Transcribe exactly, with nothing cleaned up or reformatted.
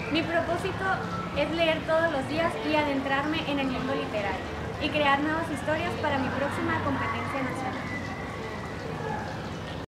Mi propósito es leer todos los días y adentrarme en el mundo literario y crear nuevas historias para mi próxima competencia.